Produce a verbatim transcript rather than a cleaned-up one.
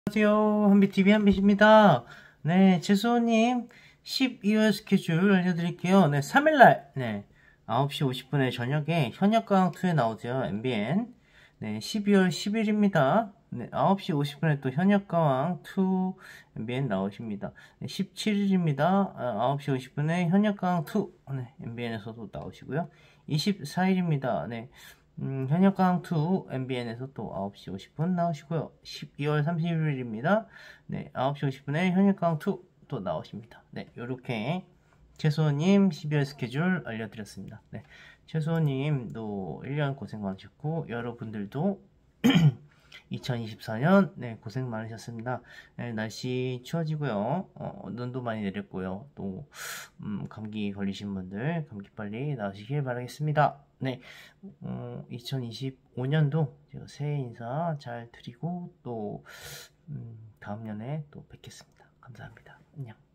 안녕하세요. 한비티비 한빛입니다. 네, 재수님 십이월 스케줄 알려드릴게요. 네, 삼 일날, 네, 아홉 시 오십 분에 저녁에 현역강투에 나오죠. 엠비엔. 네, 십이월 십일입니다. 네, 아홉 시 오십 분에 또 현역가왕 투 엠비엔 나오십니다. 네, 십칠일입니다. 아홉 시 오십 분에 현역가왕 투, 네, 엠비엔에서도 나오시고요. 이십사일입니다. 네. 음, 현역강2 엠비엔에서 또 아홉 시 오십 분 나오시고요. 십이월 삼십일입니다. 네, 아홉 시 오십 분에 현역강2 또 나오십니다. 네, 요렇게 최수호님 십이월 스케줄 알려드렸습니다. 네, 최수호님도 일 년 고생 많으셨고 여러분들도 이천이십사년 네, 고생 많으셨습니다. 네, 날씨 추워지고요. 어, 눈도 많이 내렸고요. 또 음, 감기 걸리신 분들 감기 빨리 나으시길 바라겠습니다. 네, 어, 이천이십오년도 제가 새해 인사 잘 드리고 또 음, 다음 년에 또 뵙겠습니다. 감사합니다. 안녕.